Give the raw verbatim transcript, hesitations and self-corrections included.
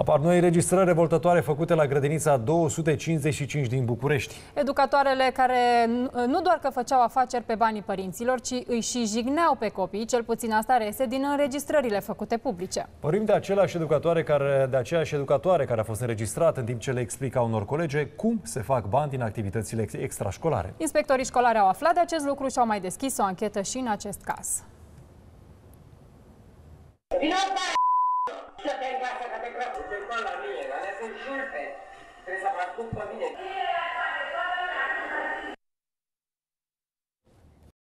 Apar noi înregistrări revoltătoare făcute la grădinița două sute cincizeci și cinci din București. Educatoarele care nu doar că făceau afaceri pe banii părinților, ci îi și jigneau pe copii, cel puțin asta reiese din înregistrările făcute publice. Vorbim de aceleași educatoare care, de aceeași educatoare care a fost înregistrată în timp ce le explica unor colege cum se fac bani din activitățile extrașcolare. Inspectorii școlari au aflat de acest lucru și au mai deschis o anchetă și în acest caz. Să te învață că te crăpă, te la mine, dar ne sunt șurpe. Trebuie să mă ascult pe mine.